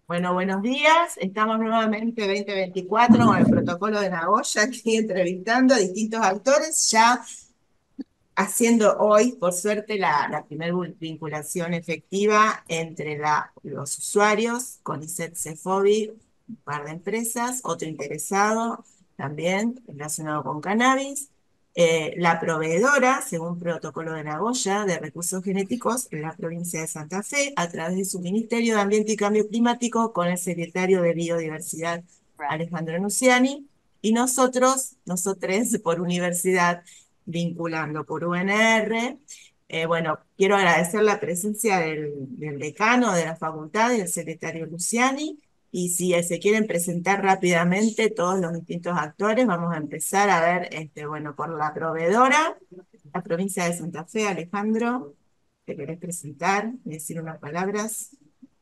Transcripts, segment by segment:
Bueno, buenos días. Estamos nuevamente 2024 con el protocolo de Nagoya, aquí entrevistando a distintos actores, ya haciendo hoy, por suerte, la primera vinculación efectiva entre los usuarios, CONICET Cefovi, un par de empresas, otro interesado también relacionado con cannabis, la proveedora, según protocolo de Nagoya, de recursos genéticos en la provincia de Santa Fe, a través de su Ministerio de Ambiente y Cambio Climático, con el secretario de Biodiversidad, Alejandro Nuciani, y nosotros por universidad, vinculando por UNR. Bueno, quiero agradecer la presencia del decano de la facultad y el secretario Luciani. Y si se quieren presentar rápidamente todos los distintos actores, vamos a empezar a ver, bueno, por la proveedora, la provincia de Santa Fe. Alejandro, ¿te querés presentar y decir unas palabras?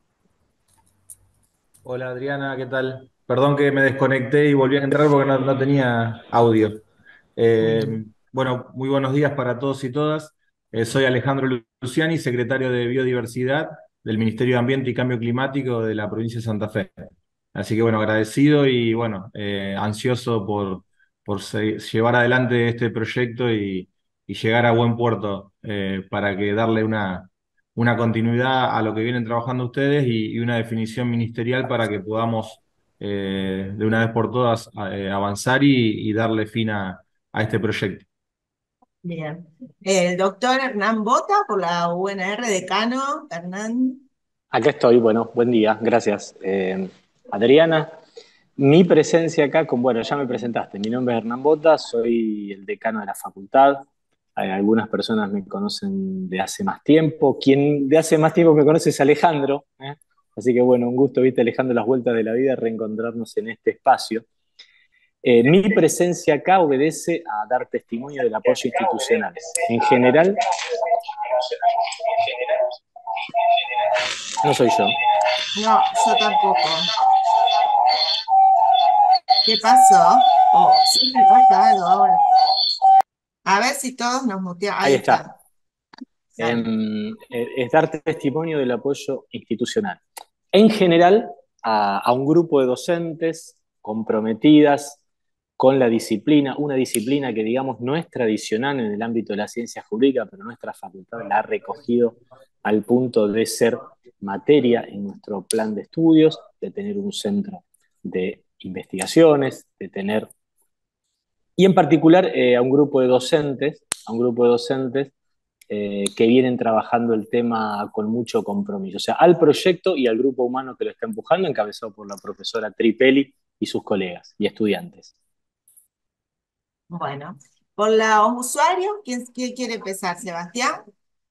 Hola Adriana, ¿qué tal? Perdón que me desconecté y volví a entrar porque no tenía audio. Bueno, Bueno, muy buenos días para todos y todas. Soy Alejandro Luciani, secretario de Biodiversidad del Ministerio de Ambiente y Cambio Climático de la provincia de Santa Fe. Así que bueno, agradecido y bueno, ansioso por llevar adelante este proyecto y llegar a buen puerto para que darle una continuidad a lo que vienen trabajando ustedes y una definición ministerial para que podamos de una vez por todas avanzar y darle fin a este proyecto. bien. El doctor Hernán Bota, por la UNR, decano. Hernán. Acá estoy, bueno, buen día, gracias. Adriana, mi presencia acá, bueno, ya me presentaste, mi nombre es Hernán Bota, soy el decano de la facultad. Algunas personas me conocen de hace más tiempo, quien de hace más tiempo me conoce es Alejandro, ¿eh? Así que bueno, un gusto, viste, Alejandro, las vueltas de la vida, reencontrarnos en este espacio. Mi presencia acá obedece a dar testimonio del apoyo institucional. En general, no soy yo. No, yo tampoco. ¿Qué pasó? Oh, siempre pasa algo ahora. A ver si todos nos muteamos. Ahí Ahí está. está. Sale. Es dar testimonio del apoyo institucional. En general, a un grupo de docentes comprometidas con la disciplina, una disciplina que digamos no es tradicional en el ámbito de la ciencia jurídica, pero nuestra facultad la ha recogido al punto de ser materia en nuestro plan de estudios, de tener un centro de investigaciones, de tener, y en particular a un grupo de docentes que vienen trabajando el tema con mucho compromiso. O sea, al proyecto y al grupo humano que lo está empujando, encabezado por la profesora Tripelli y sus colegas y estudiantes. Bueno, por los usuarios, ¿quién quiere empezar? ¿Sebastián?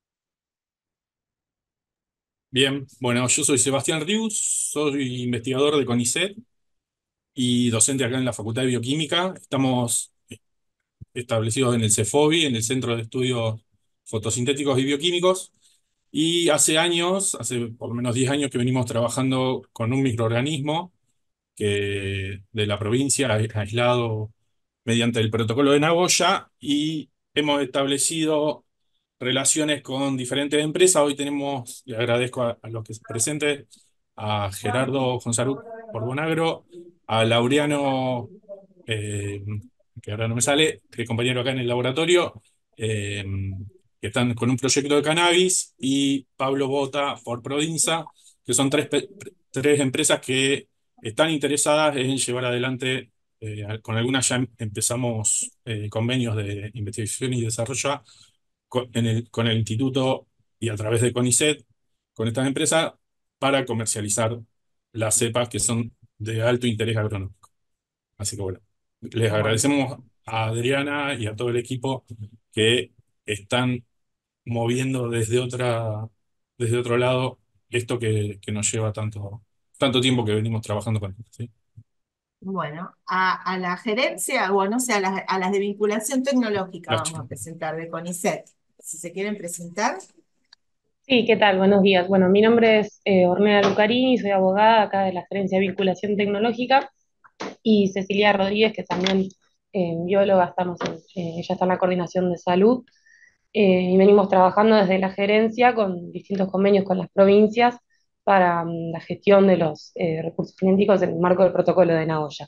Bien, bueno, yo soy Sebastián Rius, soy investigador de CONICET y docente acá en la Facultad de Bioquímica. Estamos establecidos en el CEFOBI, en el Centro de Estudios Fotosintéticos y Bioquímicos, y hace años, hace por lo menos 10 años que venimos trabajando con un microorganismo que de la provincia, aislado mediante el protocolo de Nagoya, y hemos establecido relaciones con diferentes empresas. Hoy tenemos, le agradezco a los que se presenten, a Gerardo González Borbonagro, a Laureano, eh, que ahora no me sale, que es compañero acá en el laboratorio, eh, que están con un proyecto de cannabis, y Pablo Bota por Prodinsa, que son tres empresas que están interesadas en llevar adelante, con algunas ya empezamos convenios de investigación y desarrollo con el instituto y a través de CONICET, con estas empresas, para comercializar las cepas que son de alto interés agronómico. Así que bueno, les Bueno, agradecemos a Adriana y a todo el equipo que están moviendo desde otro lado esto que nos lleva tanto tiempo que venimos trabajando con esto, ¿sí? bueno, a la gerencia, o no sé, a las de vinculación tecnológica Las vamos a chicas. presentar de CONICET. Si se quieren presentar. Sí, ¿qué tal? Buenos días. Bueno, mi nombre es Ornella Lucarini, soy abogada acá de la Gerencia de Vinculación Tecnológica y Cecilia Rodríguez, que también bióloga, ella está en la coordinación de salud y venimos trabajando desde la gerencia con distintos convenios con las provincias para la gestión de los recursos genéticos en el marco del protocolo de Nagoya.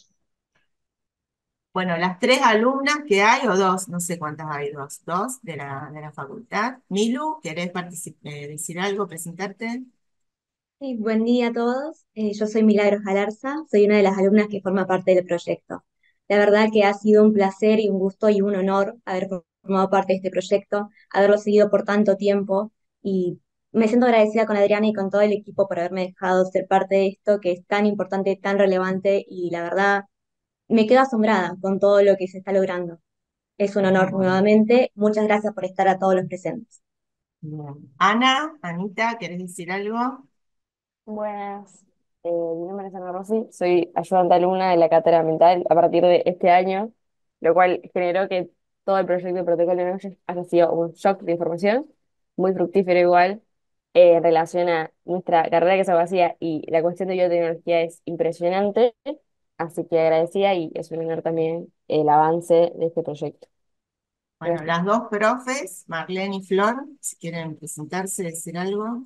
Bueno, las tres alumnas que hay, o dos, no sé cuántas hay, dos de la facultad. Milu, ¿querés decir algo, presentarte? Sí, buen día a todos. Yo soy Milagros Galarza, soy una de las alumnas que forma parte del proyecto. La verdad que ha sido un placer y un gusto y un honor haber formado parte de este proyecto, haberlo seguido por tanto tiempo y me siento agradecida con Adriana y con todo el equipo por haberme dejado ser parte de esto que es tan importante, tan relevante y la verdad me quedo asombrada con todo lo que se está logrando. Es un honor Bueno, nuevamente. Muchas gracias por estar a todos los presentes. bien. Ana, Anita, ¿querés decir algo? Buenas, mi nombre es Ana Rossi, soy ayudante alumna de la cátedra ambiental a partir de este año, lo cual generó que todo el proyecto de protocolo de Noche haya sido un shock de información, muy fructífero igual, en relación a nuestra carrera que es abogacía y la cuestión de biotecnología es impresionante, así que agradecida y es un honor también el avance de este proyecto. Bueno, Gracias. las dos profes, Marlene y Flor, si quieren presentarse, decir algo.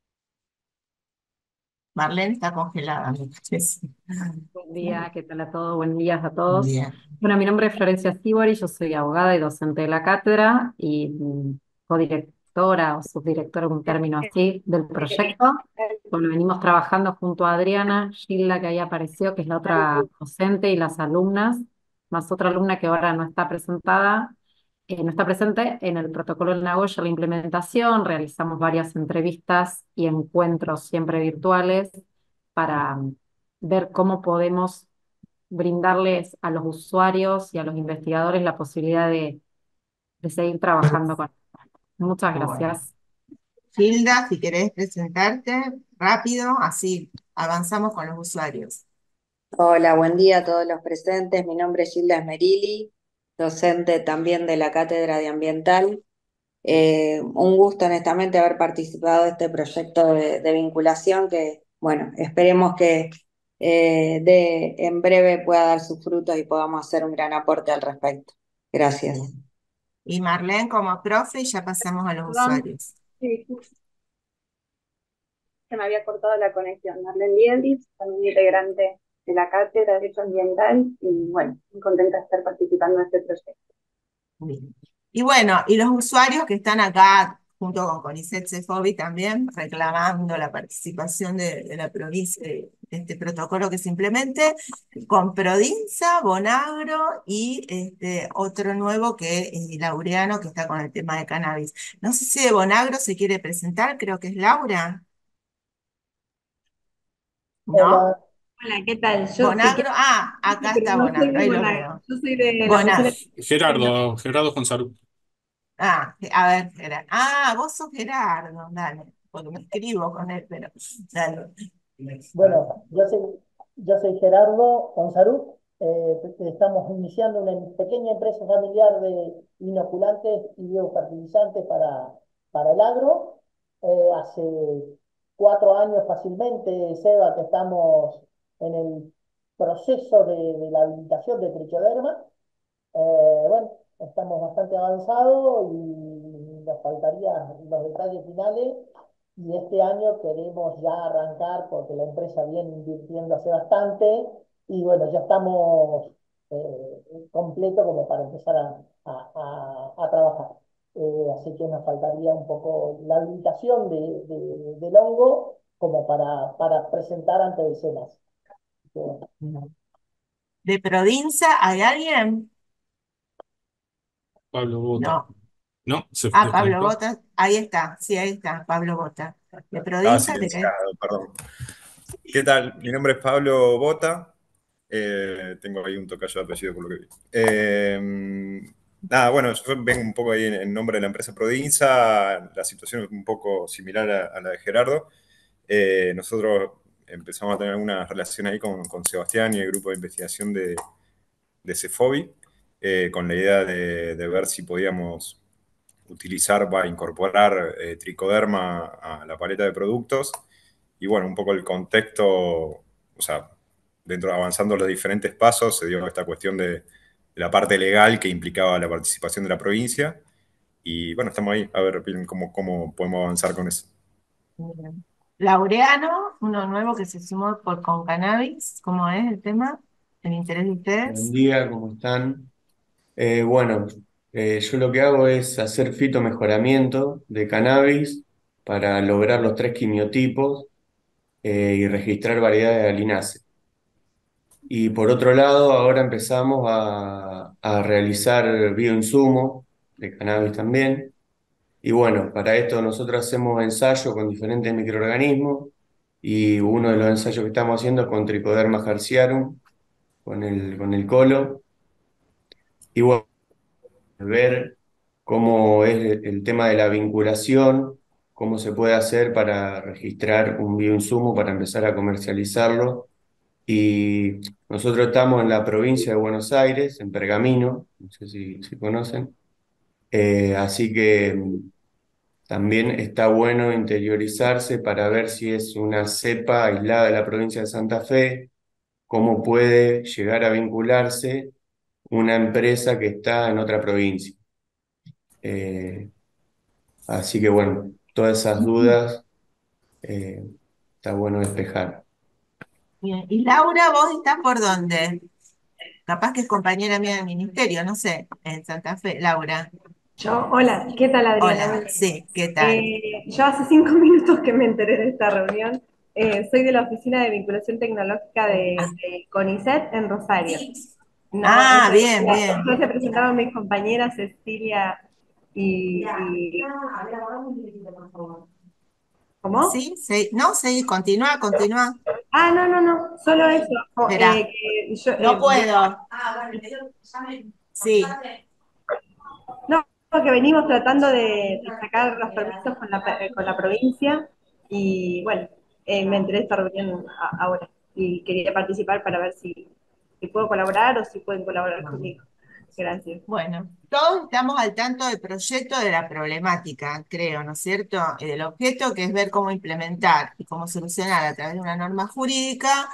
Marlene está congelada, me parece. Buen día, ¿qué tal a todos? Buen día a todos. Bien. Bueno, mi nombre es Florencia Sibori, yo soy abogada y docente de la cátedra y codirectora o subdirectora, un término así, del proyecto. Bueno, venimos trabajando junto a Adriana, Gilda, que ahí apareció, que es la otra docente, y las alumnas, más otra alumna que ahora no está presentada, no está presente en el protocolo de Nagoya, la implementación. Realizamos varias entrevistas y encuentros siempre virtuales para ver cómo podemos brindarles a los usuarios y a los investigadores la posibilidad de seguir trabajando con esto. Muchas Bueno. gracias. Hilda, si querés presentarte rápido, así avanzamos con los usuarios. Hola, buen día a todos los presentes. Mi nombre es Gilda Esmerili, docente también de la Cátedra de Ambiental. Un gusto, honestamente, haber participado de este proyecto de vinculación que, bueno, esperemos que en breve pueda dar sus frutos y podamos hacer un gran aporte al respecto. Gracias. Y Marlene como profe, y ya pasamos a los Perdón, usuarios. sí, justo se me había cortado la conexión. Marlene Dieldis, también integrante de la Cátedra de Derecho Ambiental, y bueno, muy contenta de estar participando en este proyecto. Bien. Y bueno, y los usuarios que están acá, junto con CONICET CEFOBI también, reclamando la participación de la provincia de este protocolo que se implemente, con Prodinsa, Bonagro y otro nuevo que es Laureano, que está con el tema de cannabis. No sé si de Bonagro se quiere presentar, creo que es Laura, ¿no? Hola, hola, ¿qué tal? Yo te Bonagro, quiero, acá pero está no soy Bonagro, de ahí lo Bonagro, veo. yo soy de la Bonagro. oficina de Gerardo Gonzalo. A ver, Gerardo. Vos sos Gerardo, dale, porque me escribo con él, pero dale. Bueno, yo soy Gerardo Gonzalú. Estamos iniciando una pequeña empresa familiar de inoculantes y biofertilizantes para el agro. Hace 4 años fácilmente, Seba, que estamos en el proceso de la habilitación de Trichoderma. Bueno, estamos bastante avanzados y nos faltarían los detalles finales. Y este año queremos ya arrancar porque la empresa viene invirtiendo hace bastante y bueno, ya estamos completos como para empezar a trabajar. Así que nos faltaría un poco la habilitación del hongo como para presentar ante el SENAS. ¿De Provinza hay alguien? Pablo Bota. No. ¿No? ¿Se Pablo desconectó? Bota, ahí está, sí, ahí está, Pablo Bota. ¿De Estaba Provinza te caes? silenciado, perdón. ¿Qué tal? Mi nombre es Pablo Bota. Tengo ahí un tocayo de apellido por lo que vi. Nada, bueno, yo vengo un poco ahí en nombre de la empresa Prodinsa. La situación es un poco similar a la de Gerardo. Nosotros empezamos a tener algunas relaciones ahí con Sebastián y el grupo de investigación de CEFOBI, con la idea de ver si podíamos utilizar para incorporar tricoderma a la paleta de productos. Y bueno, un poco el contexto, o sea, dentro de avanzando los diferentes pasos, se dio esta cuestión de la parte legal que implicaba la participación de la provincia. Y bueno, estamos ahí a ver bien cómo podemos avanzar con eso. Laureano, uno nuevo que se sumó con cannabis. ¿Cómo es el tema? ¿El interés de Buen ustedes? día, ¿cómo están? Bueno, yo lo que hago es hacer fitomejoramiento de cannabis para lograr los tres quimiotipos y registrar variedades de linaza. Y por otro lado, ahora empezamos a realizar bioinsumos de cannabis también. Y bueno, para esto nosotros hacemos ensayos con diferentes microorganismos y uno de los ensayos que estamos haciendo es con Trichoderma hertziarum, con el colo. Y bueno, ver cómo es el tema de la vinculación, cómo se puede hacer para registrar un bioinsumo, para empezar a comercializarlo. Y nosotros estamos en la provincia de Buenos Aires, en Pergamino, no sé si conocen. Así que también está bueno interiorizarse para ver si es una cepa aislada de la provincia de Santa Fe, cómo puede llegar a vincularse una empresa que está en otra provincia. Eh, Así que bueno, todas esas dudas eh, está bueno despejar. Bien. Y Laura, ¿vos estás por dónde? Capaz que es compañera mía del ministerio, no sé, en Santa Fe, Laura. Hola, ¿qué tal Adriana? Hola, Buen día. sí, ¿qué tal? Yo hace 5 minutos que me enteré de esta reunión. Soy de la Oficina de Vinculación Tecnológica de CONICET en Rosario. No, Ah, bien, no bien. se presentaron mis compañeras Cecilia y ¿cómo? Sí, sí, no, sí, continúa, continúa. Ah, no, no, no, solo eso. Espera, Que yo, no puedo. Sí. no, que venimos tratando de sacar los permisos con la provincia y bueno, me enteré de esta reunión ahora y quería participar para ver si puedo colaborar o si pueden colaborar conmigo. Gracias. Bueno, todos estamos al tanto del proyecto de la problemática, creo, ¿no es cierto? Y del objeto que es ver cómo implementar y cómo solucionar a través de una norma jurídica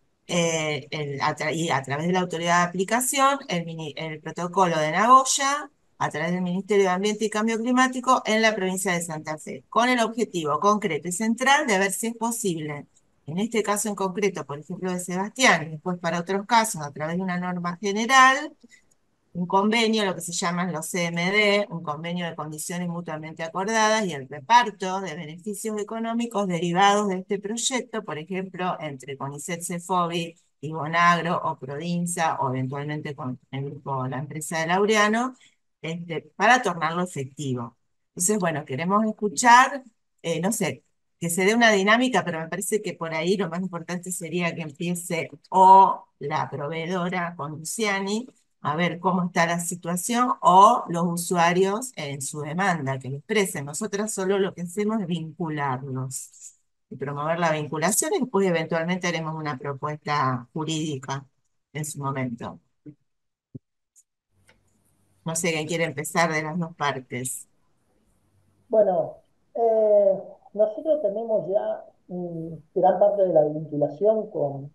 y a través de la autoridad de aplicación el protocolo de Nagoya a través del Ministerio de Ambiente y Cambio Climático en la provincia de Santa Fe, con el objetivo concreto y central de ver si es posible, en este caso en concreto, por ejemplo, de Sebastián, y después para otros casos, a través de una norma general un convenio, lo que se llaman los CMD, un convenio de condiciones mutuamente acordadas y el reparto de beneficios económicos derivados de este proyecto, por ejemplo, entre CONICET, CEFOBI y Bonagro o Prodinsa o eventualmente con el grupo, la empresa de Laureano, para tornarlo efectivo. Entonces, bueno, queremos escuchar, no sé, que se dé una dinámica, pero me parece que por ahí lo más importante sería que empiece o la proveedora con Luciani, a ver cómo está la situación o los usuarios en su demanda, que lo expresen. Nosotras solo lo que hacemos es vincularlos y promover la vinculación y después eventualmente haremos una propuesta jurídica en su momento. No sé quién quiere empezar de las dos partes. Bueno, nosotros tenemos ya gran parte de la vinculación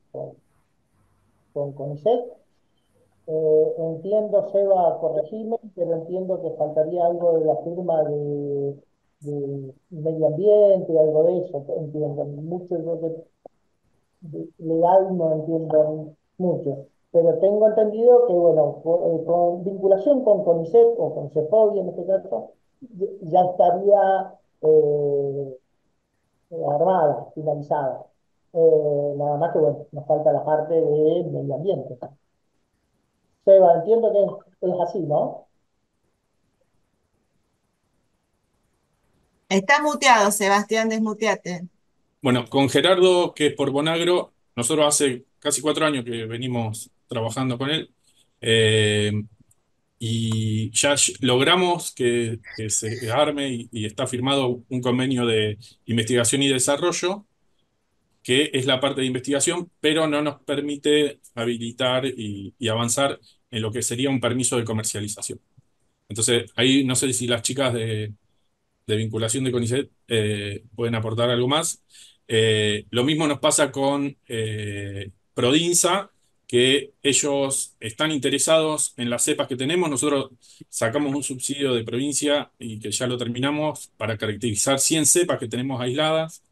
con CONICET. Entiendo, Seba, corregirme, pero entiendo que faltaría algo de la firma de medio ambiente, algo de eso, entiendo. Mucho yo legal no entiendo mucho, pero tengo entendido que, bueno, con vinculación con CONICET o con CEFOBI en este caso, ya estaría armada, finalizada. Nada más que, bueno, nos falta la parte de medio ambiente. Seba, entiendo que es así, ¿no? Está muteado, Sebastián, desmuteate. Bueno, con Gerardo, que es por Bonagro, nosotros hace casi 4 años que venimos trabajando con él. eh, y ya logramos que se arme y está firmado un convenio de investigación y desarrollo, que es la parte de investigación, pero no nos permite habilitar y avanzar en lo que sería un permiso de comercialización. Entonces, ahí no sé si las chicas de vinculación de CONICET pueden aportar algo más. Lo mismo nos pasa con Prodinsa, que ellos están interesados en las cepas que tenemos. Nosotros sacamos un subsidio de provincia y que ya lo terminamos para caracterizar 100 cepas que tenemos aisladas.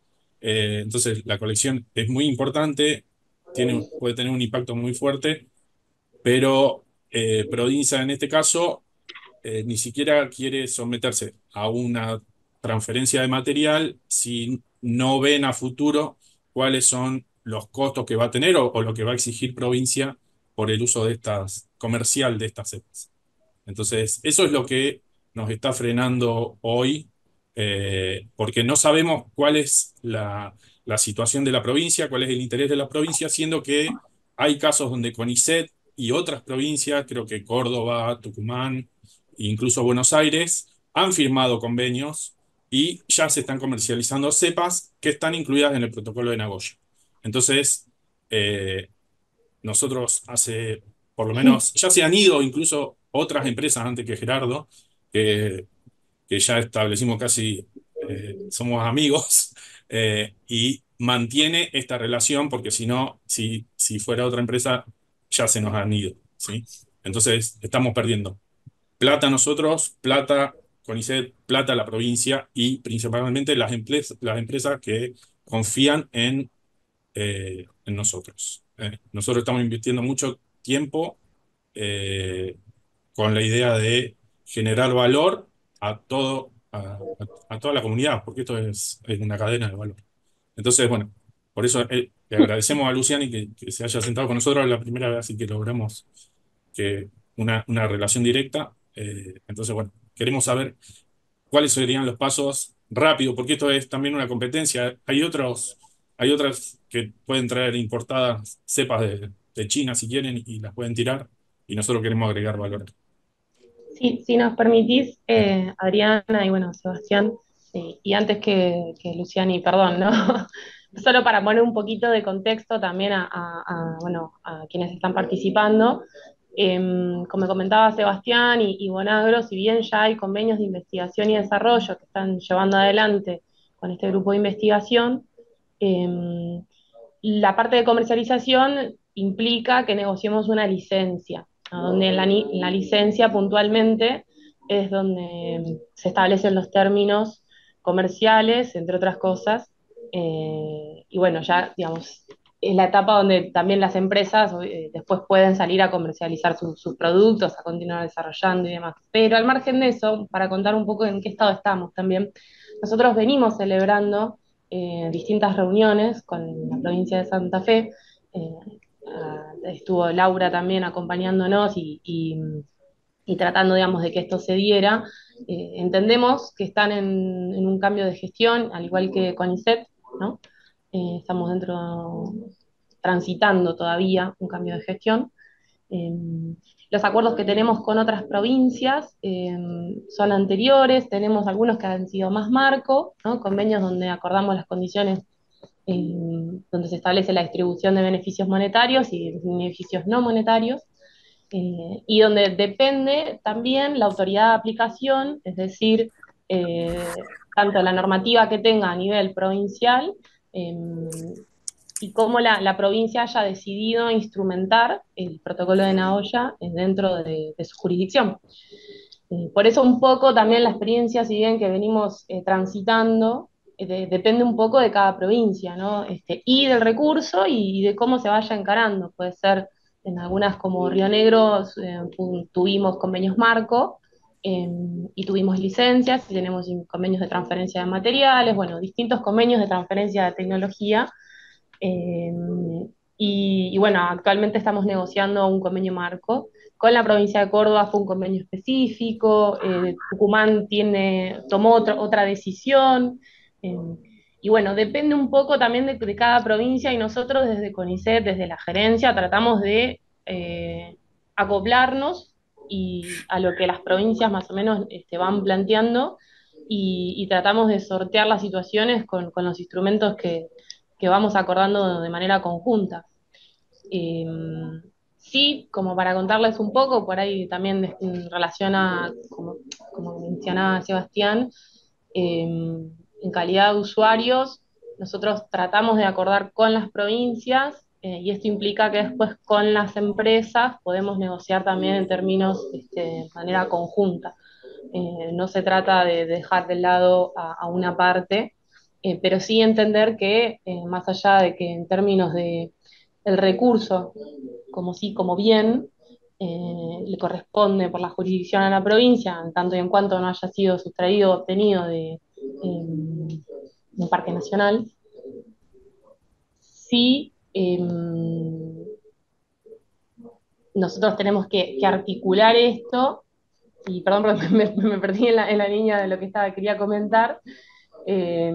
Entonces, la colección es muy importante, puede tener un impacto muy fuerte, pero Provinza en este caso ni siquiera quiere someterse a una transferencia de material si no ven a futuro cuáles son los costos que va a tener o lo que va a exigir provincia por el uso de estas, comercial de estas cepas. Entonces, eso es lo que nos está frenando hoy, porque no sabemos cuál es la situación de la provincia, cuál es el interés de la provincia, siendo que hay casos donde CONICET y otras provincias, creo que Córdoba, Tucumán, e incluso Buenos Aires, han firmado convenios y ya se están comercializando cepas que están incluidas en el protocolo de Nagoya. Entonces, eh, nosotros hace, por lo menos, ya se han ido incluso otras empresas antes que Gerardo, que, que ya establecimos casi, somos amigos, y mantiene esta relación, porque si no, si fuera otra empresa, ya se nos han ido, ¿sí? Entonces, estamos perdiendo plata nosotros, plata CONICET, plata la provincia y principalmente las empresas que confían en nosotros. Nosotros estamos invirtiendo mucho tiempo eh, con la idea de generar valor a a toda la comunidad, porque esto es una cadena de valor. Entonces, bueno, por eso le agradecemos a Luciani que se haya sentado con nosotros la primera vez, así que logramos que una relación directa. Entonces, bueno, queremos saber cuáles serían los pasos rápido, porque esto es también una competencia. Hay otras que pueden traer importadas cepas de China si quieren y las pueden tirar, y nosotros queremos agregar valor. Sí, si nos permitís, Adriana y bueno, Sebastián, y antes que Luciani, perdón, ¿no? Solo para poner un poquito de contexto también bueno, a quienes están participando. Como comentaba Sebastián y Bonagro, si bien ya hay convenios de investigación y desarrollo que están llevando adelante con este grupo de investigación, em, la parte de comercialización implica que negociemos una licencia, ¿no? Donde la licencia puntualmente es donde se establecen los términos comerciales, entre otras cosas, y bueno, ya, digamos, es la etapa donde también las empresas después pueden salir a comercializar sus productos, a continuar desarrollando y demás. Pero al margen de eso, para contar un poco en qué estado estamos también, nosotros venimos celebrando distintas reuniones con la provincia de Santa Fe. eh, Estuvo Laura también acompañándonos y tratando, digamos, de que esto se diera. Entendemos que están en un cambio de gestión, al igual que CONICET, ¿no? Estamos transitando todavía un cambio de gestión. Eh, los acuerdos que tenemos con otras provincias son anteriores, tenemos algunos que han sido más marco, ¿no? Convenios donde acordamos las condiciones, donde se establece la distribución de beneficios monetarios y beneficios no monetarios, y donde depende también la autoridad de aplicación, es decir, tanto la normativa que tenga a nivel provincial, eh, y cómo la provincia haya decidido instrumentar el protocolo de Nagoya dentro de su jurisdicción. Por eso un poco también la experiencia, si bien que venimos transitando, depende un poco de cada provincia, ¿no? Y del recurso y de cómo se vaya encarando. Puede ser en algunas como Río Negro tuvimos convenios marco, eh, y tuvimos licencias, y tenemos convenios de transferencia de materiales, bueno, distintos convenios de transferencia de tecnología. eh, y bueno, actualmente estamos negociando un convenio marco. Con la provincia de Córdoba fue un convenio específico, Tucumán tomó otra decisión, eh, y bueno, depende un poco también de cada provincia, y nosotros desde CONICET, desde la gerencia, tratamos de acoplarnos a lo que las provincias más o menos van planteando, y tratamos de sortear las situaciones con los instrumentos que vamos acordando de manera conjunta. Eh, sí, como para contarles un poco, por ahí también en relación a, como mencionaba Sebastián, en calidad de usuarios, nosotros tratamos de acordar con las provincias, y esto implica que después con las empresas podemos negociar también en términos de manera conjunta. No se trata de dejar de lado a una parte, pero sí entender que más allá de que en términos de el recurso como sí, como bien, le corresponde por la jurisdicción a la provincia, en tanto y en cuanto no haya sido sustraído o obtenido de un parque nacional, sí nosotros tenemos que articular esto, y perdón porque me perdí en la línea de lo que quería comentar, eh,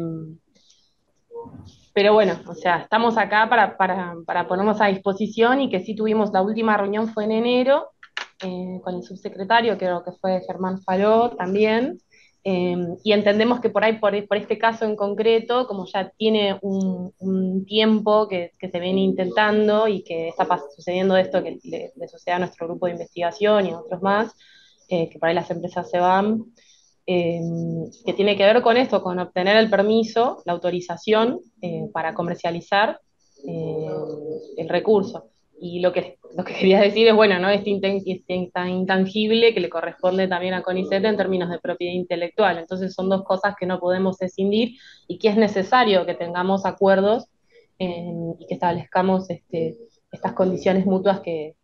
pero bueno, o sea, estamos acá para ponernos a disposición y que sí tuvimos, la última reunión fue en enero con el subsecretario, creo que fue Germán Faló también, y entendemos que por ahí, por este caso en concreto, como ya tiene un tiempo que se viene intentando y que está sucediendo esto que le sucede a nuestro grupo de investigación y a otros más, que por ahí las empresas se van, eh, que tiene que ver con esto, con obtener el permiso, la autorización para comercializar eh, el recurso. Y lo que quería decir es, bueno, ¿no? Este intangible que le corresponde también a CONICET en términos de propiedad intelectual. Entonces son dos cosas que no podemos escindir y que es necesario que tengamos acuerdos y que establezcamos estas condiciones mutuas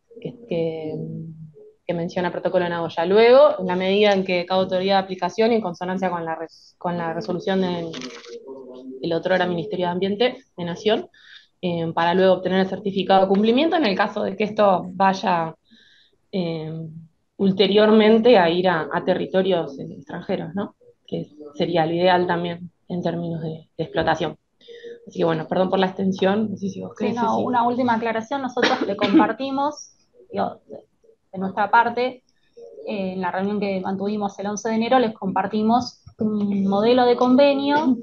que menciona el protocolo de Nagoya. Luego, en la medida en que cada autoridad de aplicación, en consonancia con la resolución del otro era Ministerio de Ambiente de Nación, para luego obtener el certificado de cumplimiento en el caso de que esto vaya eh, ulteriormente a ir a territorios extranjeros, ¿no? Que sería lo ideal también en términos de explotación. Así que bueno, perdón por la extensión, no sé si vos Sí, querés no, decir. una última aclaración. Nosotros le compartimos, digo, de nuestra parte, en la reunión que mantuvimos el 11 de enero, les compartimos un modelo de convenio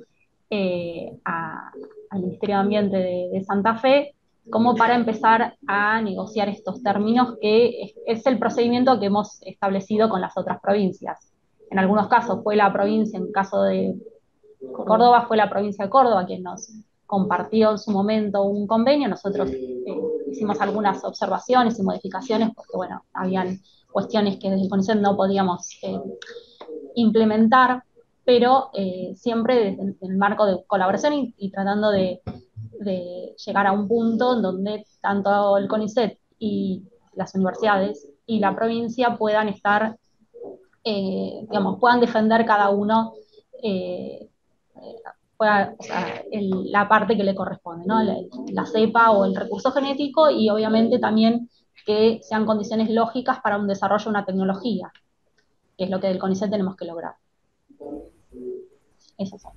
al Ministerio de Ambiente de Santa Fe, como para empezar a negociar estos términos, que es el procedimiento que hemos establecido con las otras provincias. En algunos casos fue la provincia, en caso de Córdoba fue la provincia de Córdoba quien nos compartió en su momento un convenio. Nosotros hicimos algunas observaciones y modificaciones porque, bueno, habían cuestiones que desde el CONICET no podíamos implementar, pero siempre desde el marco de colaboración y tratando de llegar a un punto en donde tanto el CONICET y las universidades y la provincia puedan estar, digamos, puedan defender cada uno pueda, o sea, la parte que le corresponde, ¿no? La cepa o el recurso genético y obviamente también que sean condiciones lógicas para un desarrollo de una tecnología, que es lo que del CONICET tenemos que lograr. Eso es.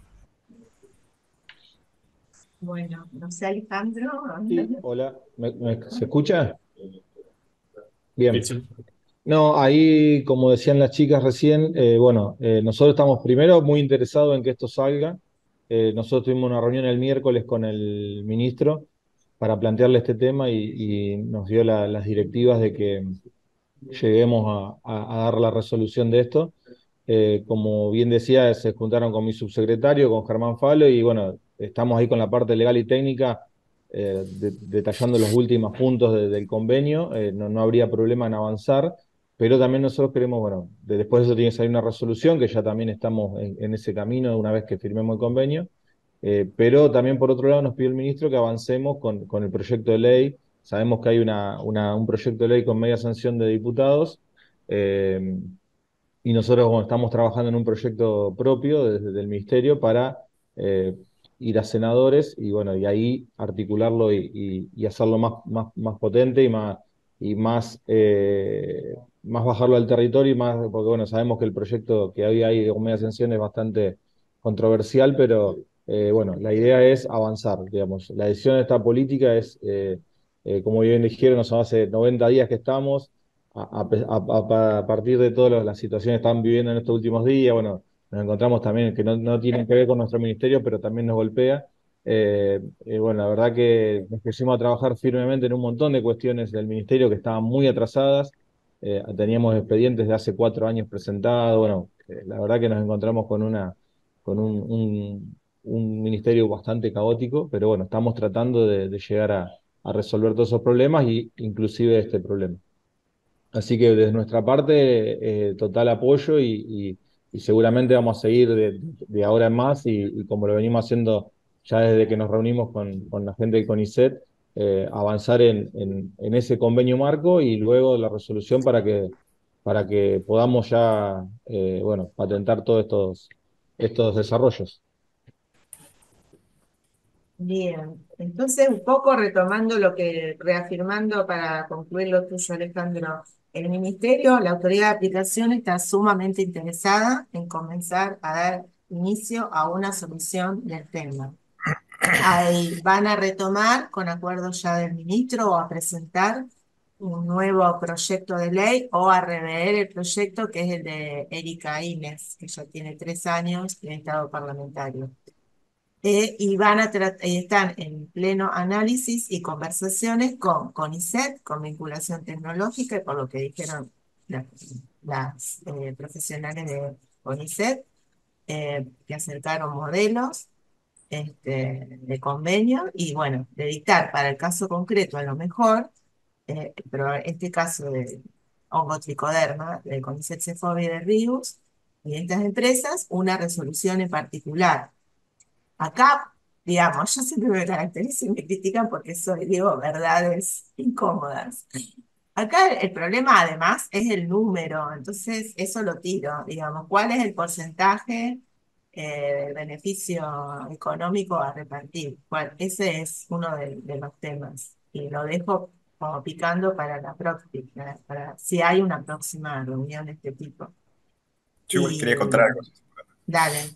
Bueno, no sé, Alejandro. Sí, hola, ¿se escucha? Bien. Sí, sí. No, ahí, como decían las chicas recién, bueno, nosotros estamos primero muy interesados en que esto salga. Nosotros tuvimos una reunión el miércoles con el ministro para plantearle este tema y nos dio las directivas de que lleguemos a dar la resolución de esto. Como bien decía, se juntaron con mi subsecretario, con Germán Falo, y bueno, estamos ahí con la parte legal y técnica, detallando los últimos puntos del convenio. No habría problema en avanzar, pero también nosotros queremos, bueno, después de eso tiene que salir una resolución, que ya también estamos en ese camino una vez que firmemos el convenio. Pero también por otro lado nos pidió el ministro que avancemos con el proyecto de ley. Sabemos que hay un proyecto de ley con media sanción de diputados, eh, y nosotros, bueno, estamos trabajando en un proyecto propio desde el ministerio para eh, ir a senadores y bueno, y ahí articularlo y hacerlo más potente y más bajarlo al territorio y más, porque bueno, sabemos que el proyecto que hoy hay con media sanción es bastante controversial, pero bueno, la idea es avanzar, digamos. La decisión de esta política es, como bien dijeron, hace 90 días que estamos, a partir de todas las situaciones que están viviendo en estos últimos días. Bueno, nos encontramos también que no tienen que ver con nuestro ministerio, pero también nos golpea. Bueno, la verdad que nos pusimos a trabajar firmemente en un montón de cuestiones del ministerio que estaban muy atrasadas. Teníamos expedientes de hace 4 años presentados. Bueno, la verdad que nos encontramos con un ministerio bastante caótico, pero bueno, estamos tratando de llegar a resolver todos esos problemas y inclusive este problema. Así que desde nuestra parte, total apoyo y seguramente vamos a seguir de ahora en más y como lo venimos haciendo ya desde que nos reunimos con la gente del CONICET, avanzar en ese convenio marco y luego la resolución para que podamos ya, bueno, patentar todos estos desarrollos. Bien, entonces un poco retomando reafirmando para concluir lo tuyo, Alejandro, el Ministerio, la Autoridad de Aplicación está sumamente interesada en comenzar a dar inicio a una solución del tema. Ahí van a retomar con acuerdo ya del ministro o a presentar un nuevo proyecto de ley o a rever el proyecto que es el de Erika Ines, que ya tiene 3 años de estado parlamentario. Y están en pleno análisis y conversaciones con CONICET, con vinculación tecnológica, y por lo que dijeron las profesionales de CONICET, que acercaron modelos de convenio y bueno, de dictar para el caso concreto a lo mejor, pero este caso de hongo tricoderma, de CONICET Cefovi de Rius y estas empresas, una resolución en particular. Acá, digamos, yo siempre me caracterizo y me critican porque digo verdades incómodas. Acá el problema además es el número, entonces eso lo tiro, digamos, ¿cuál es el porcentaje del beneficio económico a repartir? Ese es uno de los temas y lo dejo como picando para la próxima, para si hay una próxima reunión de este tipo. Yo igual Y quería contar algo. dale,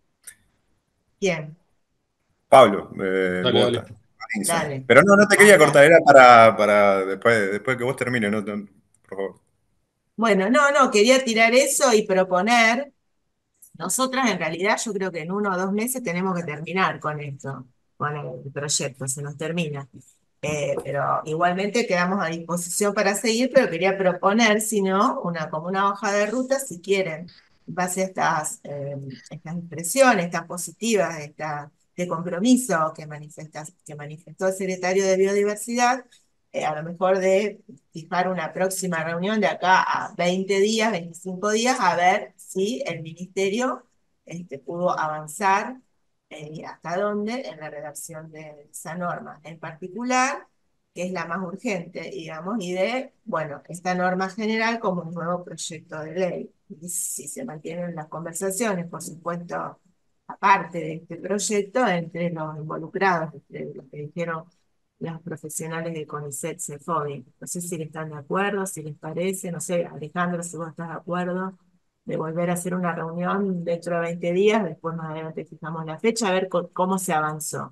¿quién? Pablo, Dale, dale. Bota, Marisa. Dale, Pero no te quería habla. cortar, era para después que vos termines, por favor. Bueno, no, quería tirar eso y proponer. Nosotras en realidad yo creo que en 1 o 2 meses tenemos que terminar con esto, con el proyecto, se nos termina. Pero igualmente quedamos a disposición para seguir, pero quería proponer, si no, como una hoja de ruta, si quieren, en base a estas expresiones tan positivas, de compromiso que manifestó el secretario de Biodiversidad, a lo mejor de fijar una próxima reunión de acá a 20 días, 25 días, a ver si el ministerio pudo avanzar y hasta dónde en la redacción de esa norma en particular, que es la más urgente, digamos, y bueno, esta norma general como un nuevo proyecto de ley. Y si se mantienen las conversaciones, por supuesto, aparte de este proyecto, entre los involucrados, entre los que dijeron los profesionales de CONICET, CEFOBI. No sé si están de acuerdo, si les parece, no sé, Alejandro, si vos estás de acuerdo de volver a hacer una reunión dentro de 20 días, después más adelante fijamos la fecha, a ver cómo se avanzó.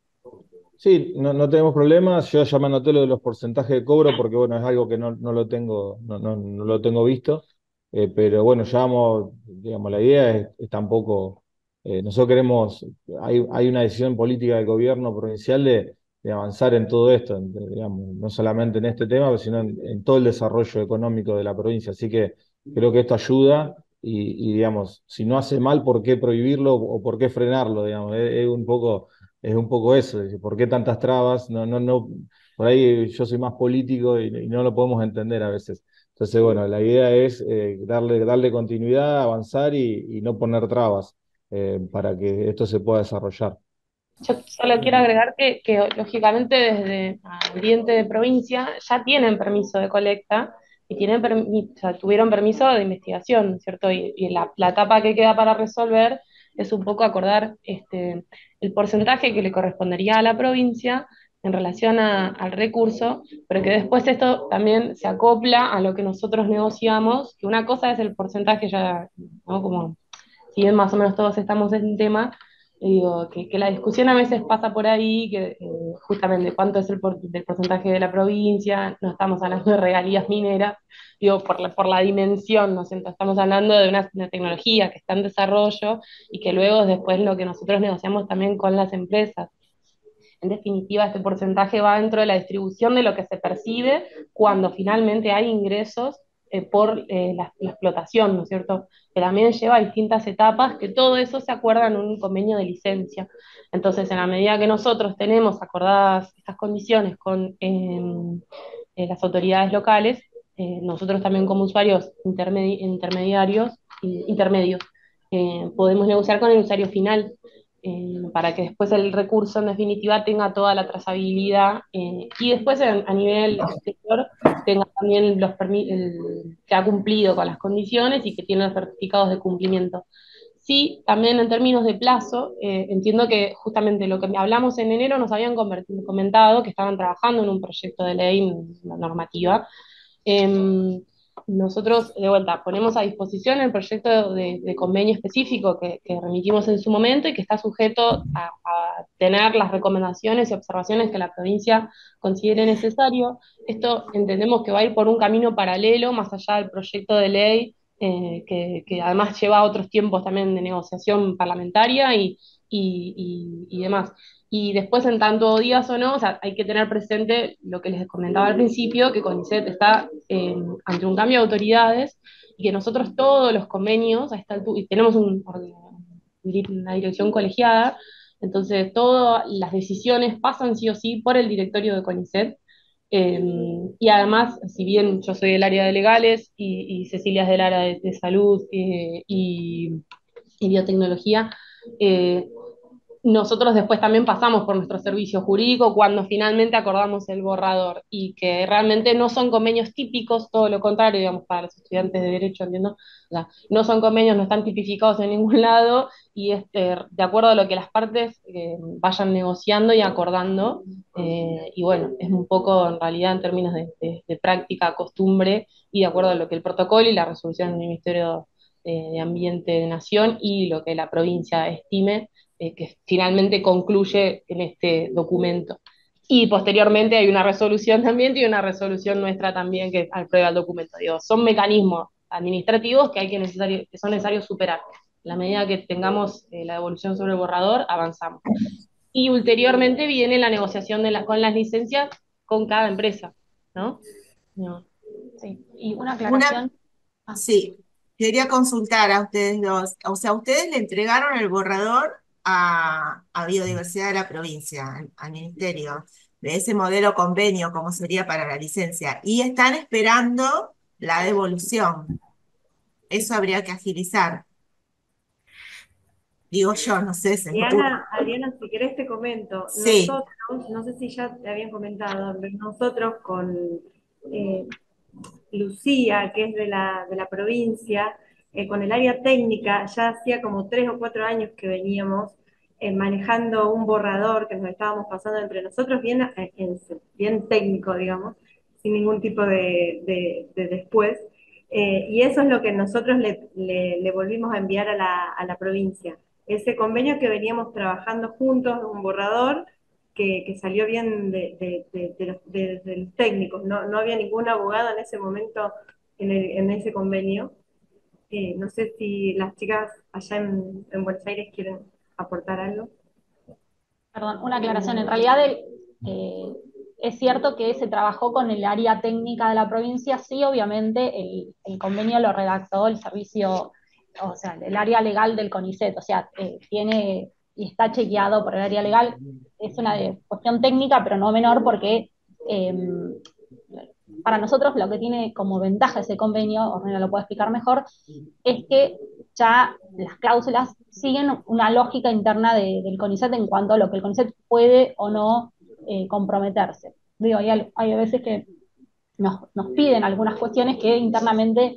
Sí, no tenemos problemas. Yo ya me anoté lo de los porcentajes de cobro porque bueno, es algo que no lo tengo, no lo tengo visto. Pero bueno, ya vamos, digamos, la idea es tampoco, nosotros queremos, hay una decisión política del gobierno provincial de avanzar en todo esto, digamos, no solamente en este tema, sino en todo el desarrollo económico de la provincia. Así que creo que esto ayuda digamos, si no hace mal, ¿por qué prohibirlo o por qué frenarlo? Digamos, es un poco eso, es decir, ¿por qué tantas trabas? Por ahí yo soy más político y no lo podemos entender a veces. Entonces, bueno, la idea es darle continuidad, avanzar y no poner trabas para que esto se pueda desarrollar. Yo solo quiero agregar que lógicamente desde Ambiente de Provincia ya tienen permiso de colecta y o sea, tuvieron permiso de investigación, ¿cierto? Y la etapa que queda para resolver es un poco acordar el porcentaje que le correspondería a la provincia en relación al recurso, pero que después esto también se acopla a lo que nosotros negociamos, que una cosa es el porcentaje ya, ¿no? Como si bien más o menos todos estamos en el tema, digo, que la discusión a veces pasa por ahí, que justamente cuánto es del porcentaje de la provincia, no estamos hablando de regalías mineras, digo, por la dimensión, ¿no es cierto? Estamos hablando de una tecnología que está en desarrollo y que luego es después lo que nosotros negociamos también con las empresas. En definitiva, este porcentaje va dentro de la distribución de lo que se percibe cuando finalmente hay ingresos por la explotación, ¿no es cierto? Que también lleva a distintas etapas, que todo eso se acuerda en un convenio de licencia. Entonces, en la medida que nosotros tenemos acordadas estas condiciones con las autoridades locales, nosotros también como usuarios intermedios, podemos negociar con el usuario final, para que después el recurso en definitiva tenga toda la trazabilidad, y después a nivel exterior tenga también que ha cumplido con las condiciones y que tiene los certificados de cumplimiento. Sí, también en términos de plazo, entiendo que justamente lo que hablamos en enero nos habían comentado que estaban trabajando en un proyecto de ley, una normativa. Em, Nosotros, de vuelta, ponemos a disposición el proyecto de convenio específico que remitimos en su momento y que está sujeto a tener las recomendaciones y observaciones que la provincia considere necesario. Esto entendemos que va a ir por un camino paralelo, más allá del proyecto de ley, que además lleva otros tiempos también de negociación parlamentaria y demás. Y después, en tanto días o no, o sea, hay que tener presente lo que les comentaba al principio, que CONICET está ante un cambio de autoridades y que nosotros todos los convenios, a esta altura, y tenemos una dirección colegiada, entonces todas las decisiones pasan sí o sí por el directorio de CONICET. Y además, si bien yo soy del área de legales y Cecilia es del área de salud, y biotecnología, eh, nosotros después también pasamos por nuestro servicio jurídico cuando finalmente acordamos el borrador, y que realmente no son convenios típicos, todo lo contrario, digamos, para los estudiantes de Derecho, entiendo, o sea, no son convenios, no están tipificados en ningún lado, y de acuerdo a lo que las partes vayan negociando y acordando, y bueno, es un poco en realidad en términos de práctica, costumbre, y de acuerdo a lo que el protocolo y la resolución del Ministerio de Ambiente de Nación y lo que la provincia estime, que finalmente concluye en este documento. Y posteriormente hay una resolución también y una resolución nuestra también que aprueba el documento. Digo, son mecanismos administrativos que son necesarios superar. En la medida que tengamos la devolución sobre el borrador, avanzamos. Y ulteriormente viene la negociación con las licencias con cada empresa, ¿no? No. Sí. Y una Una, aclaración. sí, quería consultar a ustedes dos. O sea, ustedes le entregaron el borrador a Biodiversidad de la provincia, al ministerio, de ese modelo convenio, como sería para la licencia, y están esperando la devolución. Eso habría que agilizar. Digo yo, no sé, se me ocurre. Adriana, si querés te comento, Sí, nosotros, no sé si ya te habían comentado, pero nosotros con eh, Lucía, que es de la provincia, con el área técnica, ya hacía como 3 o 4 años que veníamos manejando un borrador que nos estábamos pasando entre nosotros, bien técnico, digamos, sin ningún tipo de después. Y eso es lo que nosotros le volvimos a enviar a a la provincia. Ese convenio que veníamos trabajando juntos, un borrador que salió bien de los técnicos. No había ningún abogado en ese momento en ese convenio. No sé si las chicas allá en Buenos Aires quieren aportar algo. Perdón, una aclaración. En realidad es cierto que se trabajó con el área técnica de la provincia, sí, obviamente el convenio lo redactó el servicio, o sea, el área legal del CONICET, o sea, tiene y está chequeado por el área legal. Es una cuestión técnica, pero no menor, porque eh, para nosotros lo que tiene como ventaja ese convenio, Ornella lo puede explicar mejor, es que ya las cláusulas siguen una lógica interna del CONICET en cuanto a lo que el CONICET puede o no comprometerse. Digo, hay veces que nos piden algunas cuestiones que internamente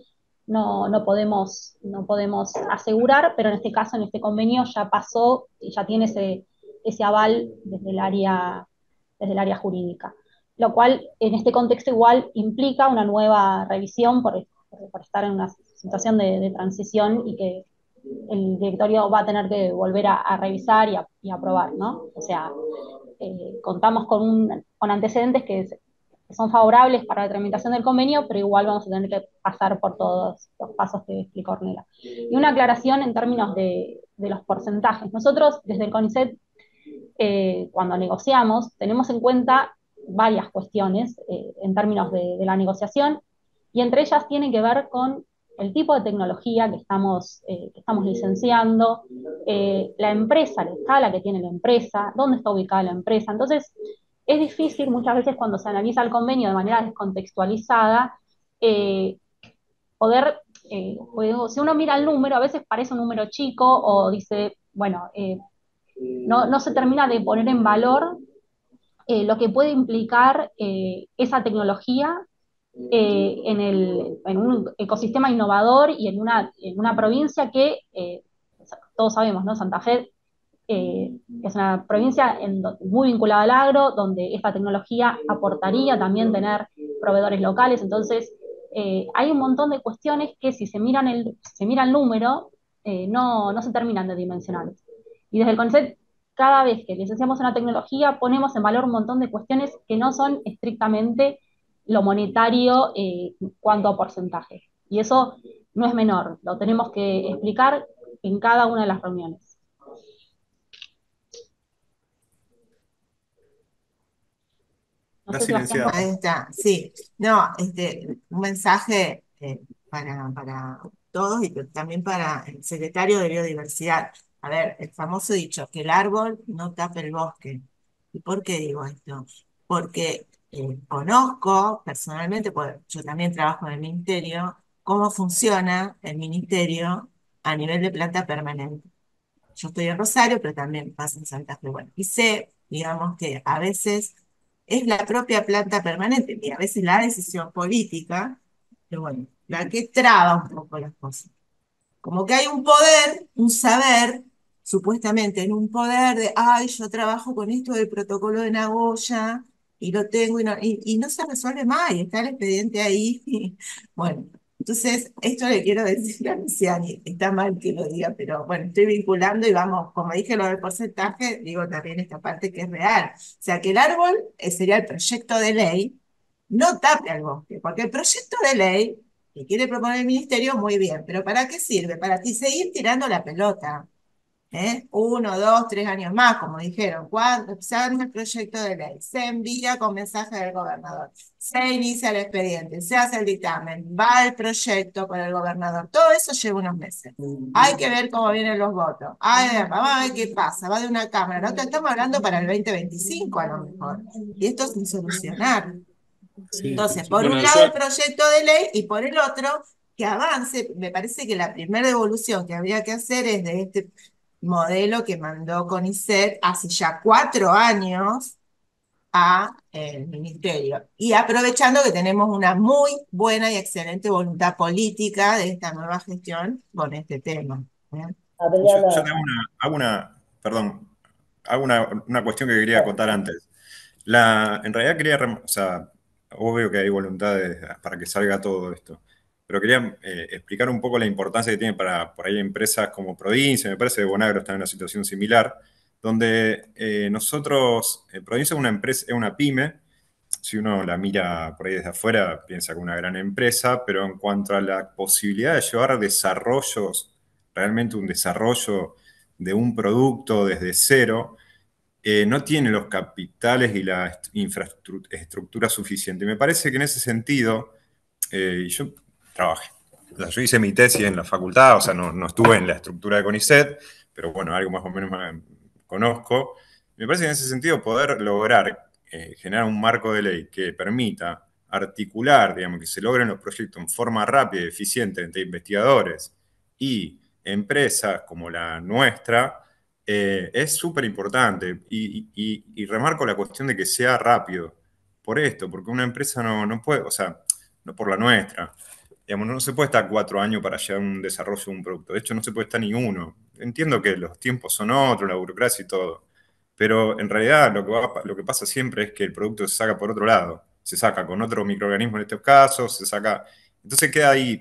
no podemos asegurar, pero en este caso, en este convenio, ya pasó y ya tiene ese aval desde el área jurídica. Lo cual, en este contexto, igual implica una nueva revisión por estar en una situación de transición y que el directorio va a tener que volver a revisar y aprobar, ¿no? O sea, contamos con antecedentes que son favorables para la tramitación del convenio, pero igual vamos a tener que pasar por todos los pasos que explicó Ornella. Y una aclaración en términos de los porcentajes. Nosotros, desde el CONICET, cuando negociamos, tenemos en cuenta varias cuestiones en términos de la negociación, y entre ellas tienen que ver con el tipo de tecnología que estamos licenciando, la empresa, la escala que tiene la empresa, dónde está ubicada la empresa. Entonces, es difícil muchas veces cuando se analiza el convenio de manera descontextualizada, poder Si uno mira el número, a veces parece un número chico o dice, bueno, no se termina de poner en valor lo que puede implicar esa tecnología en un ecosistema innovador y en una provincia que todos sabemos, ¿no? Santa Fe es una provincia muy vinculada al agro, donde esta tecnología aportaría también tener proveedores locales. Entonces, hay un montón de cuestiones que si se mira el número, no se terminan de dimensionar. Y desde el CONICET, cada vez que licenciamos una tecnología, ponemos en valor un montón de cuestiones que no son estrictamente lo monetario cuanto a porcentaje. Y eso no es menor, lo tenemos que explicar en cada una de las reuniones. No sé, Gracias, Sebastián. licenciada. Ahí está, sí. No, un mensaje para todos y también para el secretario de Biodiversidad. A ver, el famoso dicho, que el árbol no tapa el bosque. ¿Y por qué digo esto? Porque conozco personalmente, porque yo también trabajo en el ministerio, cómo funciona el ministerio a nivel de planta permanente. Yo estoy en Rosario, pero también pasa en Santa Fe. Bueno, y sé, digamos, que a veces es la propia planta permanente y a veces la decisión política, pero bueno, la que traba un poco las cosas. Como que hay un poder, un saber, supuestamente en un poder de, ay, yo trabajo con esto del protocolo de Nagoya y lo tengo y no se resuelve más y está el expediente ahí. Bueno, entonces esto le quiero decir a Luciani, está mal que lo diga, pero bueno, estoy vinculando y vamos, como dije lo del porcentaje, digo también esta parte que es real. O sea, que el árbol sería el proyecto de ley, no tape al bosque, porque el proyecto de ley que quiere proponer el ministerio, muy bien, pero ¿para qué sirve? Para ti seguir tirando la pelota, ¿eh? 1, 2, 3 años más, como dijeron, cuando se haga el proyecto de ley, se envía con mensaje del gobernador, se inicia el expediente, se hace el dictamen, va el proyecto para el gobernador, todo eso lleva unos meses. Hay que ver cómo vienen los votos, vamos a ver qué pasa, va de una cámara, no te estamos hablando para el 2025 a lo mejor, y esto sin solucionar. Sí, Entonces, sí. por un Bueno, lado el proyecto de ley y por el otro que avance. Me parece que la primera devolución que habría que hacer es de este modelo que mandó CONICET hace ya 4 años a el ministerio. Y aprovechando que tenemos una muy buena y excelente voluntad política de esta nueva gestión con este tema. ¿Eh? Yo Adriana, te perdón, hago una cuestión que quería oh, acotar antes. En realidad quería, o sea, obvio que hay voluntades para que salga todo esto, pero quería explicar un poco la importancia que tiene para, por ahí, empresas como Provincia, me parece que Bonagro está en una situación similar, donde nosotros, Provincia es una empresa, es una pyme. Si uno la mira por ahí desde afuera, piensa que es una gran empresa, pero en cuanto a la posibilidad de llevar desarrollos, realmente un desarrollo de un producto desde cero, no tiene los capitales y la infraestructura suficiente. Me parece que en ese sentido, y yo trabajé, o sea, yo hice mi tesis en la facultad, o sea, no estuve en la estructura de CONICET, pero bueno, algo más o menos conozco. Me parece que en ese sentido poder lograr generar un marco de ley que permita articular, digamos, que se logren los proyectos en forma rápida y eficiente entre investigadores y empresas como la nuestra, es súper importante. Y remarco la cuestión de que sea rápido. Por esto, porque una empresa no puede, o sea, no por la nuestra. Digamos, no se puede estar 4 años para llegar a un desarrollo de un producto. De hecho, no se puede estar ni uno. Entiendo que los tiempos son otros, la burocracia y todo. Pero en realidad lo que pasa siempre es que el producto se saca por otro lado. Se saca con otro microorganismo en estos casos, se saca. Entonces queda ahí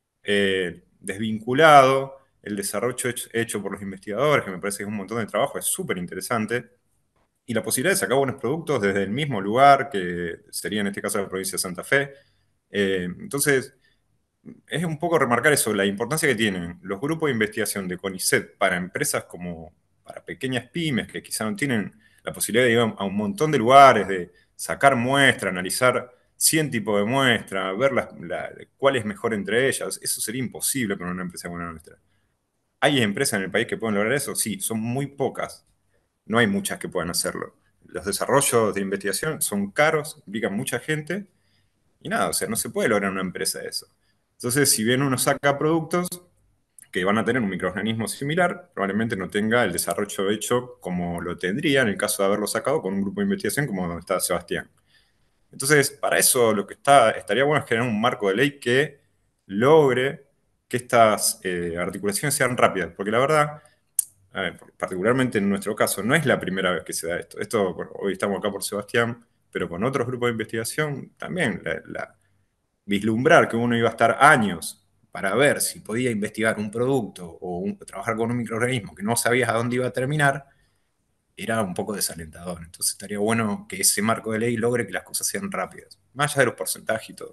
desvinculado el desarrollo hecho por los investigadores, que me parece que es un montón de trabajo, es súper interesante, y la posibilidad de sacar buenos productos desde el mismo lugar, que sería en este caso la provincia de Santa Fe. Entonces, es un poco remarcar eso, la importancia que tienen los grupos de investigación de CONICET para empresas como para pequeñas pymes que quizá no tienen la posibilidad de ir a un montón de lugares, de sacar muestra, analizar 100 tipos de muestra, ver cuál es mejor entre ellas. Eso sería imposible con una empresa como la nuestra. ¿Hay empresas en el país que pueden lograr eso? Sí, son muy pocas. No hay muchas que puedan hacerlo. Los desarrollos de investigación son caros, implican mucha gente y nada, o sea, no se puede lograr una empresa eso. Entonces, si bien uno saca productos que van a tener un microorganismo similar, probablemente no tenga el desarrollo hecho como lo tendría en el caso de haberlo sacado con un grupo de investigación como donde está Sebastián. Entonces, para eso lo que estaría bueno es generar un marco de ley que logre que estas articulaciones sean rápidas, porque la verdad, a ver, particularmente en nuestro caso, no es la primera vez que se da esto. Esto, bueno, hoy estamos acá por Sebastián, pero con otros grupos de investigación también vislumbrar que uno iba a estar años para ver si podía investigar un producto o trabajar con un microorganismo que no sabías a dónde iba a terminar, era un poco desalentador. Entonces estaría bueno que ese marco de ley logre que las cosas sean rápidas, más allá de los porcentajes y todo.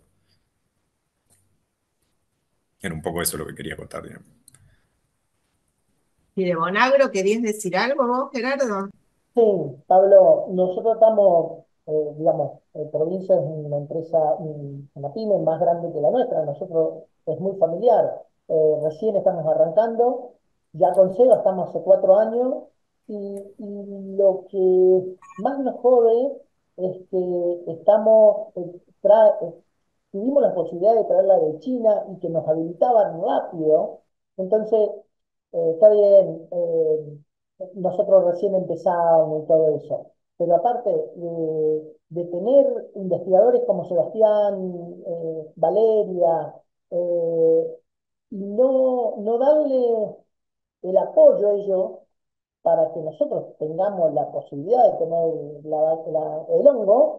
Era un poco eso lo que quería contar, digamos. ¿Y de Bonagro querías decir algo vos, Gerardo? Sí, Pablo, nosotros estamos, digamos, Provincia es una empresa, una pyme más grande que la nuestra, nosotros es muy familiar. Recién estamos arrancando, ya con SEBA estamos hace 4 años, y lo que más nos jode es que tuvimos la posibilidad de traerla de China y que nos habilitaban rápido. Entonces, está bien, nosotros recién empezamos y todo eso, pero aparte de tener investigadores como Sebastián, Valeria, y no darle el apoyo a ellos para que nosotros tengamos la posibilidad de tener el hongo,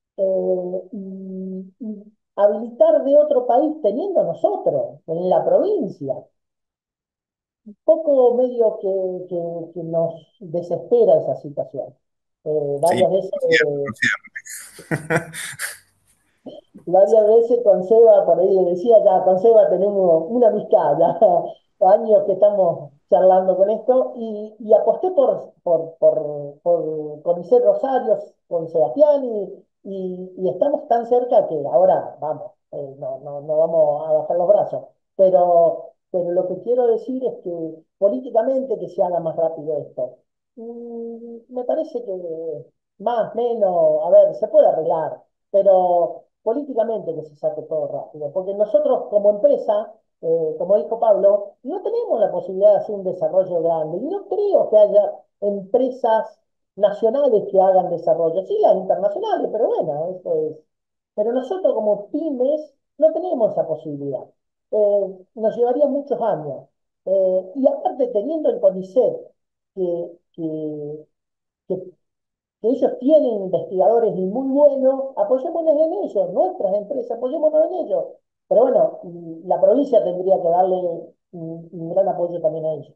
y habilitar de otro país teniendo nosotros en la provincia. Un poco medio que nos desespera esa situación. Sí, Varias veces no cierto. Varias veces con Seba, por ahí le decía, ya con Seba tenemos una amistad, ya años que estamos charlando con esto, y aposté por Conicet Rosario, con Sebastián, y estamos tan cerca que ahora, vamos, no vamos a bajar los brazos. Pero lo que quiero decir es que políticamente que se haga más rápido esto. Me parece que más, menos, a ver, se puede arreglar, pero políticamente que se saque todo rápido, porque nosotros como empresa, como dijo Pablo, no tenemos la posibilidad de hacer un desarrollo grande, y no creo que haya empresas nacionales que hagan desarrollo, sí las internacionales, pero bueno, eso es. Pero nosotros como pymes no tenemos esa posibilidad. Nos llevaría muchos años. Y aparte teniendo el CONICET, que, que, que que ellos tienen investigadores y muy buenos, apoyémonos en ellos, nuestras empresas, apoyémonos en ellos. Pero bueno, la provincia tendría que darle un gran apoyo también a ellos.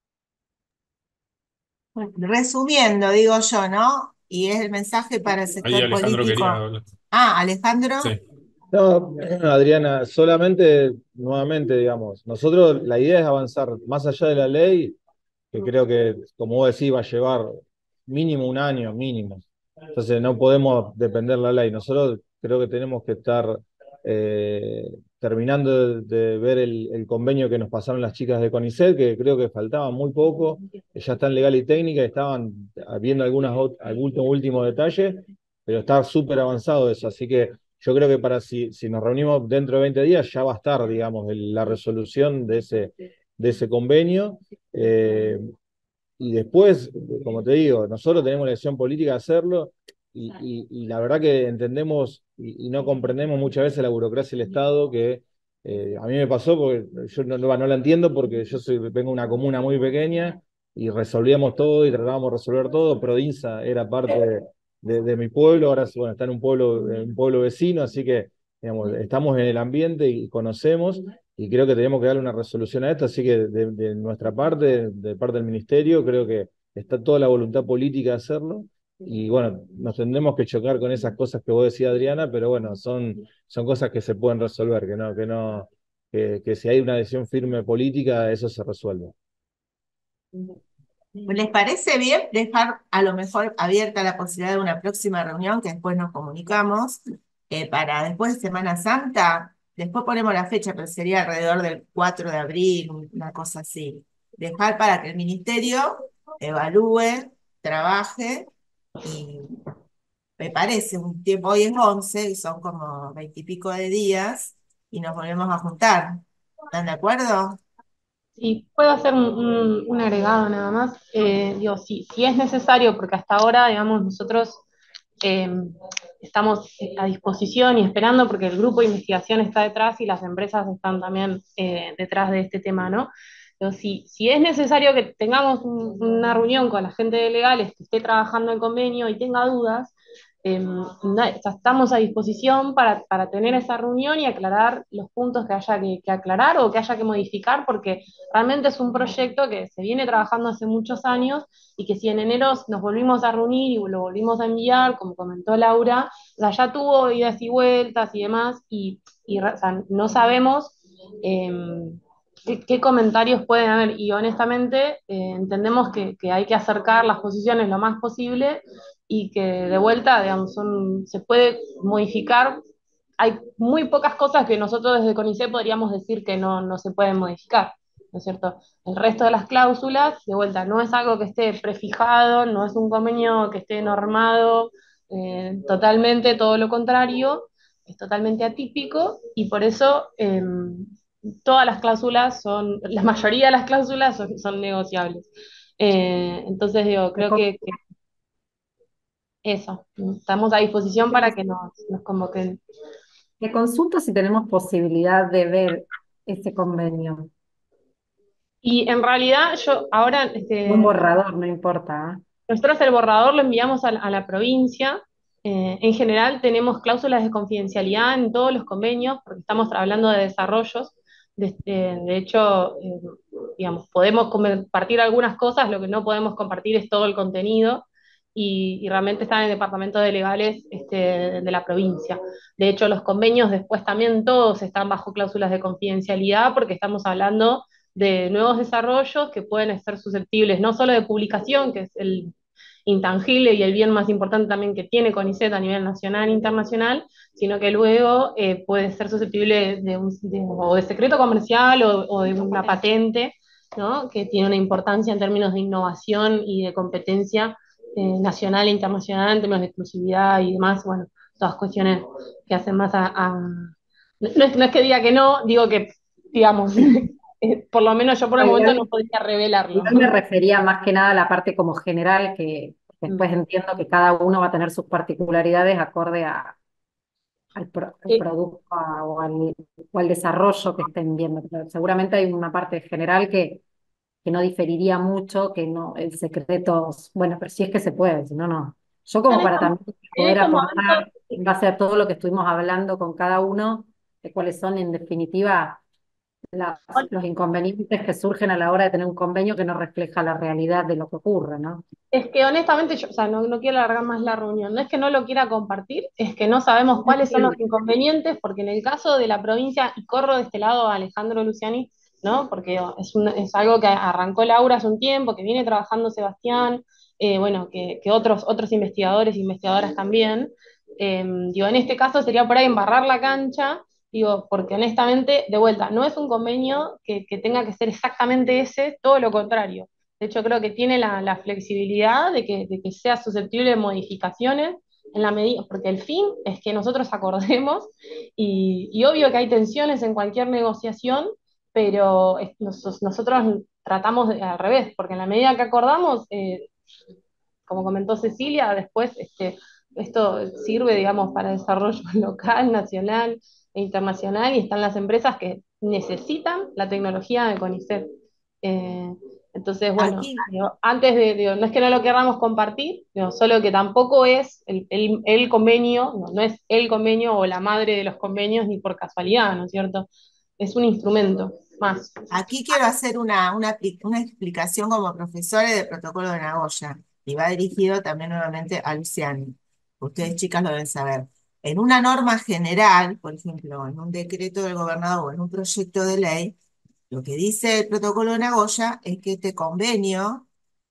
Resumiendo, digo yo, ¿no? Y es el mensaje para el Ahí sector Alejandro quería político. hablar. Ah, Alejandro. Sí. No, Adriana, solamente, nuevamente, digamos, nosotros la idea es avanzar más allá de la ley, que creo que, como vos decís, va a llevar mínimo un año, mínimo. Entonces no podemos depender de la ley. Nosotros creo que tenemos que estar terminando de ver el convenio que nos pasaron las chicas de CONICET, que creo que faltaba muy poco, que ya está en legal y técnica, y estaban viendo algunos últimos detalles, pero está súper avanzado eso. Así que yo creo que si nos reunimos dentro de 20 días ya va a estar, digamos, la resolución de ese convenio. Y después, como te digo, nosotros tenemos la decisión política de hacerlo, y la verdad que entendemos y no comprendemos muchas veces la burocracia del Estado, que a mí me pasó, porque yo no la entiendo, porque vengo de una comuna muy pequeña y resolvíamos todo y tratábamos de resolver todo. Provincia era parte de mi pueblo, ahora bueno, está en un pueblo vecino, así que digamos, estamos en el ambiente y conocemos, y creo que tenemos que darle una resolución a esto, así que de nuestra parte, de parte del ministerio, creo que está toda la voluntad política de hacerlo, y bueno, nos tendremos que chocar con esas cosas que vos decías, Adriana, pero bueno, son cosas que se pueden resolver, que si hay una decisión firme política, eso se resuelve. ¿Les parece bien dejar a lo mejor abierta la posibilidad de una próxima reunión que después nos comunicamos para después de Semana Santa? Después ponemos la fecha, pero sería alrededor del 4 de abril, una cosa así. Dejar para que el ministerio evalúe, trabaje, y me parece un tiempo, hoy es 11 y son como 20 y pico de días, y nos volvemos a juntar. ¿Están de acuerdo? Sí, puedo hacer un agregado nada más. Digo, si es necesario, porque hasta ahora, digamos, nosotros eh, estamos a disposición y esperando, porque el grupo de investigación está detrás y las empresas están también detrás de este tema, ¿no? Pero si es necesario que tengamos una reunión con la gente de legales que esté trabajando el convenio y tenga dudas, estamos a disposición para tener esa reunión y aclarar los puntos que haya que aclarar o que haya que modificar, porque realmente es un proyecto que se viene trabajando hace muchos años y que si en enero nos volvimos a reunir y lo volvimos a enviar, como comentó Laura, o sea, ya tuvo idas y vueltas y demás, o sea, no sabemos qué comentarios pueden haber, y honestamente entendemos que hay que acercar las posiciones lo más posible y que de vuelta, digamos, se puede modificar. Hay muy pocas cosas que nosotros desde CONICET podríamos decir que no se pueden modificar, ¿no es cierto? El resto de las cláusulas, de vuelta, no es algo que esté prefijado, no es un convenio que esté normado, totalmente todo lo contrario, es totalmente atípico y por eso todas las cláusulas la mayoría de las cláusulas son negociables. Entonces, digo, Te, creo que eso, estamos a disposición para que nos convoquen. te consulto si tenemos posibilidad de ver ese convenio. Y en realidad yo ahora, Un borrador, no importa, ¿eh? nosotros el borrador lo enviamos a la provincia. En general tenemos cláusulas de confidencialidad en todos los convenios, porque estamos hablando de desarrollos. De hecho, digamos, podemos compartir algunas cosas, lo que no podemos compartir es todo el contenido, y realmente están en el departamento de legales de la provincia. De hecho, los convenios después también todos están bajo cláusulas de confidencialidad, porque estamos hablando de nuevos desarrollos que pueden ser susceptibles no solo de publicación, que es el intangible y el bien más importante también que tiene CONICET a nivel nacional e internacional, sino que luego puede ser susceptible o de secreto comercial o de una patente, ¿no? Que tiene una importancia en términos de innovación y de competencia nacional e internacional, en términos de exclusividad y demás, bueno, todas cuestiones que hacen más no es que diga que no, digo que, digamos, por lo menos yo por el momento no podría revelarlo. Igual me refería más que nada a la parte como general, que después entiendo que cada uno va a tener sus particularidades acorde al producto o al desarrollo que estén viendo. Pero seguramente hay una parte general que no diferiría mucho, que no, el secreto, bueno, pero si es que se puede, si no, no. Yo como para también En poder estos momentos, aportar, en base a todo lo que estuvimos hablando con cada uno, de cuáles son en definitiva los inconvenientes que surgen a la hora de tener un convenio que no refleja la realidad de lo que ocurre, ¿no? es que honestamente yo, o sea, no quiero alargar más la reunión. No es que no lo quiera compartir, es que no sabemos cuáles son los inconvenientes, porque en el caso de la provincia, y corro de este lado a Alejandro Luciani, ¿no? Porque es algo que arrancó Laura hace un tiempo, que viene trabajando Sebastián, bueno, que otros investigadores e investigadoras también. Digo, en este caso sería por ahí embarrar la cancha, digo, porque honestamente, de vuelta, no es un convenio que tenga que ser exactamente ese, todo lo contrario. De hecho, creo que tiene la flexibilidad de que sea susceptible de modificaciones en la medida, porque el fin es que nosotros acordemos, y obvio que hay tensiones en cualquier negociación, pero nosotros tratamos al revés, porque en la medida que acordamos, como comentó Cecilia, después esto sirve, digamos, para desarrollo local, nacional e internacional, y están las empresas que necesitan la tecnología de CONICET. Eh, entonces, bueno, Aquí, digo, antes no es que no lo queramos compartir, digo, solo que tampoco es el convenio, no es el convenio o la madre de los convenios ni por casualidad, ¿no es cierto? Es un instrumento más. aquí quiero hacer una explicación como profesora del protocolo de Nagoya, y va dirigido también nuevamente a Luciani. Ustedes, chicas, lo deben saber. En una norma general, por ejemplo, en un decreto del gobernador o en un proyecto de ley, lo que dice el protocolo de Nagoya es que este convenio,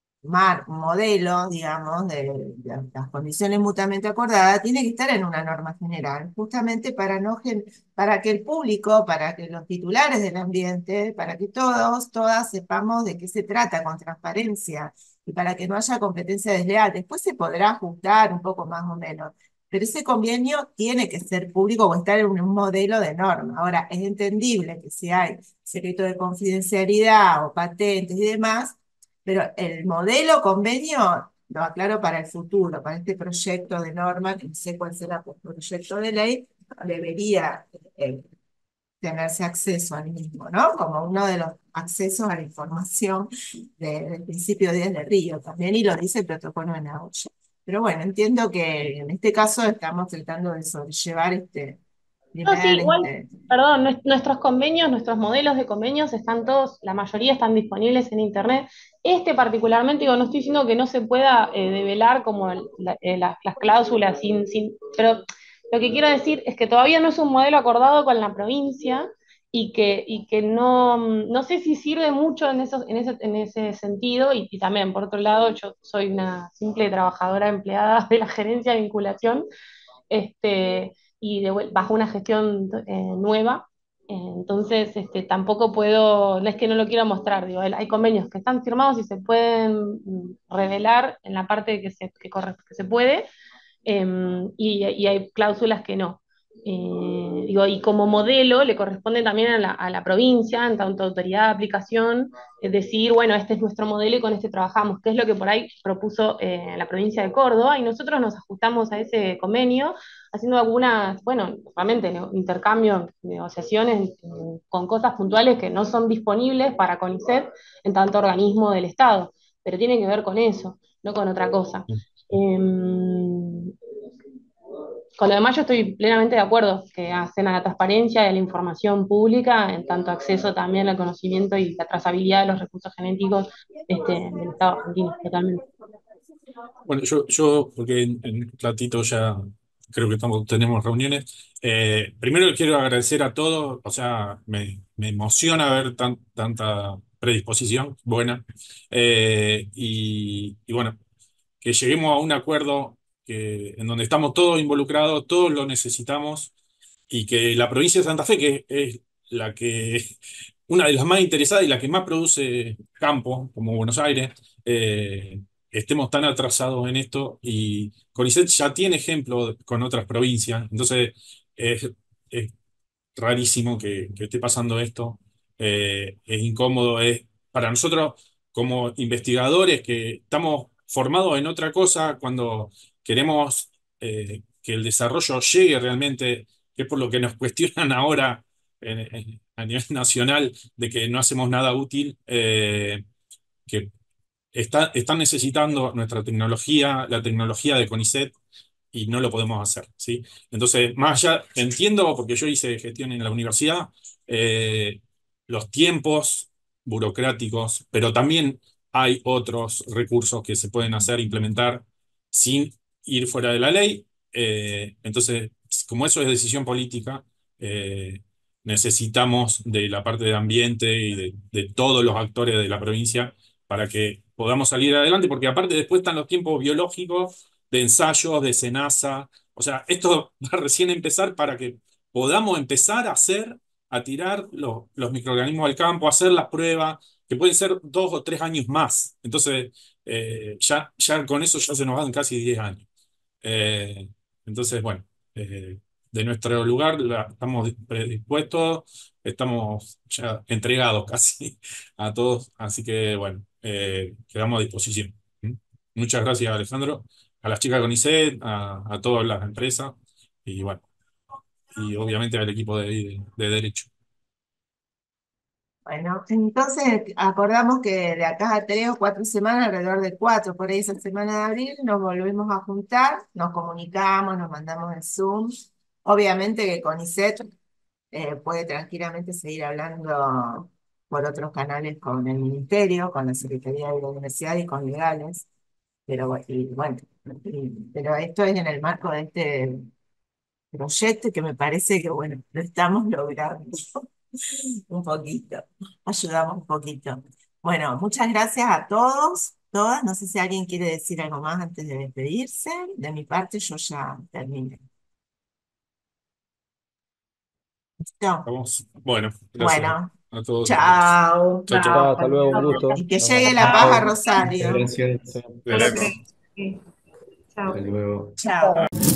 modelo, digamos, de las condiciones mutuamente acordadas, tiene que estar en una norma general, justamente para que el público, para que los titulares del ambiente, para que todas sepamos de qué se trata con transparencia y para que no haya competencia desleal. Después se podrá ajustar un poco más o menos, pero ese convenio tiene que ser público o estar en un modelo de norma. Ahora, es entendible que si hay secreto de confidencialidad o patentes y demás, pero el modelo convenio, lo aclaro para el futuro, para este proyecto de norma, que no sé cuál será el proyecto de ley, debería tenerse acceso al mismo, ¿no? Como uno de los accesos a la información del principio 10 de Río también, y lo dice el protocolo de Nagoya. Pero bueno, entiendo que en este caso estamos tratando de sobrellevar este No, sí, primer, igual, perdón, nuestros convenios, nuestros modelos de convenios están todos, la mayoría están disponibles en internet. Este particularmente, digo, no estoy diciendo que no se pueda develar como las cláusulas pero lo que quiero decir es que todavía no es un modelo acordado con la provincia y que no sé si sirve mucho en ese sentido y también, por otro lado, yo soy una simple trabajadora empleada de la gerencia de vinculación. Y bajo una gestión nueva. Entonces, tampoco puedo, no es que no lo quiero mostrar, digo, hay convenios que están firmados y se pueden revelar en la parte que se puede, y hay cláusulas que no. Digo, y como modelo le corresponde también a la provincia, en tanto autoridad de aplicación, decidir, bueno, este es nuestro modelo y con este trabajamos, que es lo que por ahí propuso la provincia de Córdoba, y nosotros nos ajustamos a ese convenio, haciendo algunas, bueno, realmente intercambios, negociaciones con cosas puntuales que no son disponibles para CONICET en tanto organismo del Estado, pero tiene que ver con eso, no con otra cosa. Con lo demás yo estoy plenamente de acuerdo, que hacen a la transparencia y a la información pública, en tanto acceso también al conocimiento y la trazabilidad de los recursos genéticos del Estado argentino, totalmente. Bueno, yo porque en un ratito ya creo que tenemos reuniones. Primero quiero agradecer a todos, o sea, me emociona ver tanta predisposición buena. Y bueno, que lleguemos a un acuerdo en donde estamos todos involucrados, todos lo necesitamos, y que la provincia de Santa Fe, que es la que, una de las más interesadas y la que más produce campo, como Buenos Aires, estemos tan atrasados en esto, y CONICET ya tiene ejemplo con otras provincias, entonces es rarísimo que esté pasando esto. Es incómodo, es para nosotros como investigadores que estamos formados en otra cosa, cuando queremos que el desarrollo llegue realmente, que es por lo que nos cuestionan ahora a nivel nacional, de que no hacemos nada útil, que están necesitando nuestra tecnología, la tecnología de CONICET, y no lo podemos hacer, ¿sí? Entonces, más allá, entiendo, porque yo hice gestión en la universidad, eh, los tiempos burocráticos, pero también hay otros recursos que se pueden hacer, implementar sin ir fuera de la ley. Entonces, como eso es decisión política, necesitamos de la parte de ambiente y de todos los actores de la provincia para que podamos salir adelante, porque aparte después están los tiempos biológicos de ensayos, de SENASA. O sea, esto va recién a empezar para que podamos empezar a tirar los microorganismos al campo, a hacer las pruebas, que pueden ser 2 o 3 años más. Entonces, ya con eso ya se nos van casi 10 años. Eh, entonces, bueno, de nuestro lugar estamos predispuestos, estamos ya entregados casi a todos, así que bueno, quedamos a disposición. ¿Mm? Muchas gracias, Alejandro, a las chicas de CONICET, a todas las empresas, y bueno, y obviamente al equipo de Derecho. bueno, entonces acordamos que de acá a 3 o 4 semanas, alrededor de 4, por ahí esa semana de abril, nos volvemos a juntar, nos comunicamos, nos mandamos el Zoom. Obviamente que CONICET puede tranquilamente seguir hablando por otros canales con el Ministerio, con la Secretaría de la Universidad y con legales, pero bueno, pero esto es en el marco de este proyecto que me parece que, bueno, lo estamos logrando un poquito, ayudamos un poquito. Bueno, muchas gracias a todos, todas. No sé si alguien quiere decir algo más antes de despedirse. De mi parte, yo ya terminé. ¿Listo? Bueno, gracias Bueno, a todos y a todas. chao. Chao, chao. Chao, hasta luego, un gusto. Y que Nos llegue vemos. la paz a Chao. Rosario. Gracias. Sí. Gracias. Sí. Chao. Hasta luego. Chao.